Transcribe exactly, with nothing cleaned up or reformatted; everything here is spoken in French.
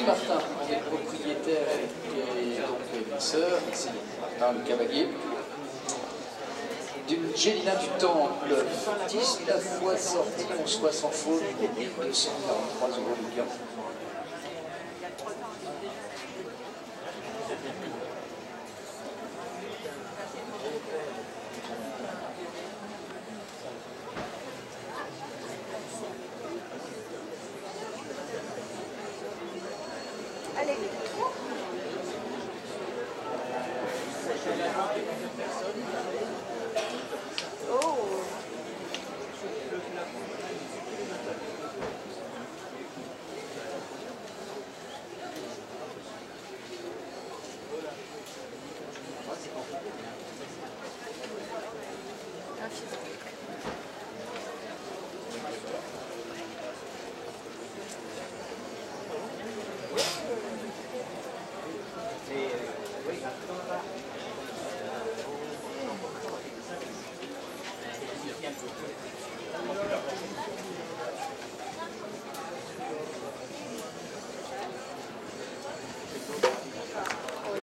Guy Martin, qui est le propriétaire et donc l'émisseur, ici Martin le cavalier, d'une Gélina du Temple, dix-neuf fois sortie, onze fois sans faute, mille deux cent quarante-trois euros le gain. Allez.